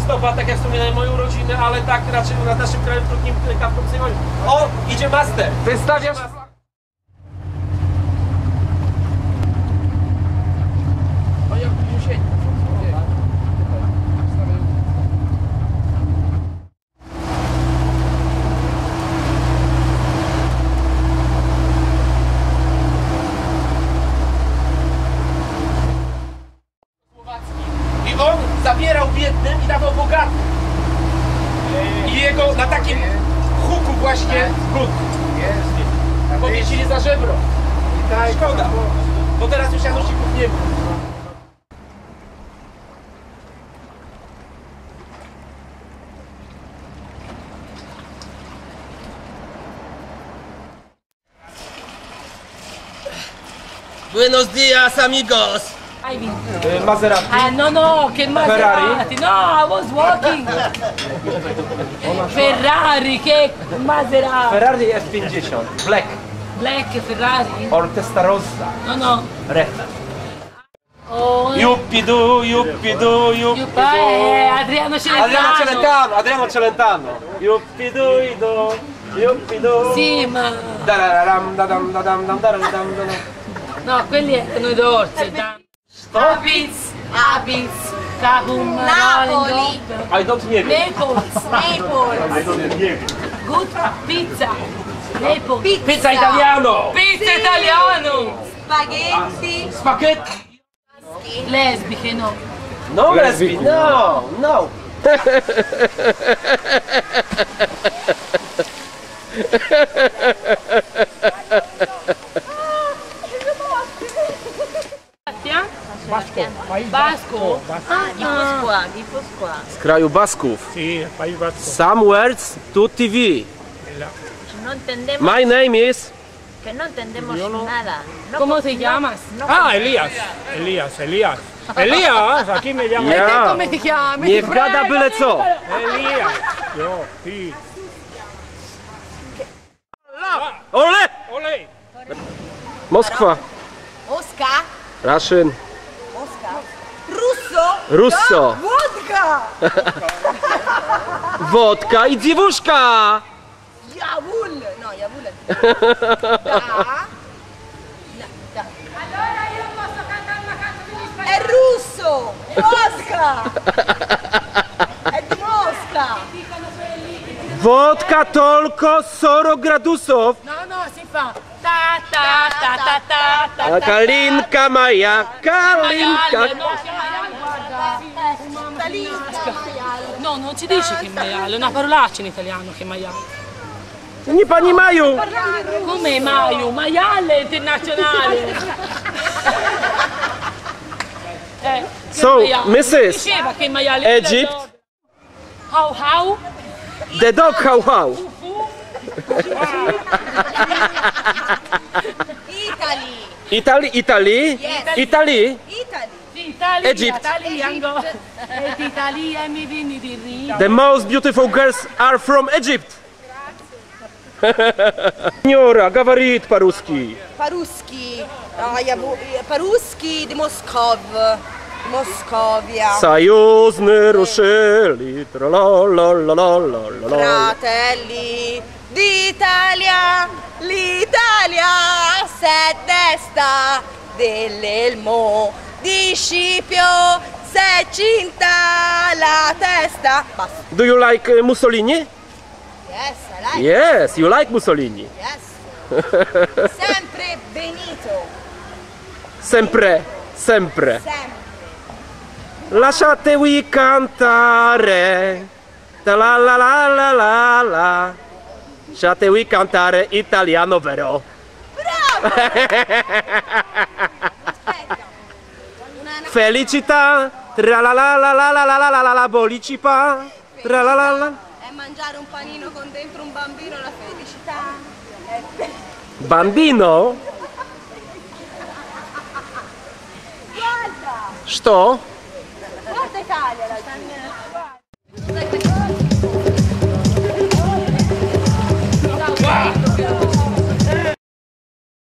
listopad, tak jak wspominałem, moje urodziny, ale tak raczej na naszym kraju krótkim kawką psychowi. O, idzie master! Wystawiasz... I on zabierał biednym i dawał bogatym. I jego na takim huku właśnie but. Powiesili za żebro. Szkoda, bo teraz już Janusików nie ma. Buenos dias, amigos. Maserati. No, che Maserati. Ferrari? No, I was walking. Ferrari, che Maserati. Ferrari F50, black. Black Ferrari? Or Testarossa. No. Red. Oh, Yuppidu, yuppidu, yuppidu. Adriano Celentano. Adriano Celentano. Yuppidu, yuppidu. Sì, ma... Dararam, dadam, dadam, dam, dararam, dadam. No, quelli erano i dolci. Abits, Kabum, Napoli. I don't nie wiem. Naples. Good pizza. Naples. Pizza italiano. Pizza italiano. Spaghetti. Spaghetti. Lesbiche, no. No lesbi, no. Basco. Di Pasqua. Z kraju Basków. Sì, País Vasco. Some words to TV. No entendemos. My name is... Que no entendemos nada. No, ¿Cómo te llamas? Ah, Elías. Elías, aquí me llaman. Ja. Come ti chiami? Nie wgada byle co. Elías. Yo, sí. Ole! Ole. Moskwa. Oscar. Russian. Oscar. Russo. Russo. Vodka. Wodka i dziewuszka. Yavul. No, Yavul. Da. Allora io posso cantare una canzone in È russo. Mosca. È di Mosca. Wodka tylko 40 gradusów. No, si fa ta ta ta ta ta ta. A kalinka moja, kalinka. No, che maiale, guarda. No, non si dice che maiale, è una parolaccia in italiano che maiale. Nie pani Maju. Come Maio? Maiale internazionale. Che So, maiale. Mrs. Diceva che maiale. Egypt. How? The dog how. Italy. Italy? Yes. Italy? Italy. Egypt. Italia mi vini di rio. The most beautiful girls are from Egypt. Signora, говорит по-русски. По-русски. По-русски di Moscovia. Союзные ruscelli. Tra-la-la-la-la-la-la. Fratelli d'Italia, l'Italia s'è desta dell'elmo di Scipio, s'è cinta la testa. Basta. Do you like Mussolini? Yes, I like. Yes, you like Mussolini. Yes. Sempre Benito. Sempre. Sempre. Lasciatevi cantare. La la la la la la la. Lasciatevi cantare italiano vero. Bravo! Aspetta. Felicità. Tra la la la la la la la la la bolicipa. Tra la la la. È mangiare un panino con dentro un bambino, la felicità. Bambino? Guarda! Что? Guarda Italia!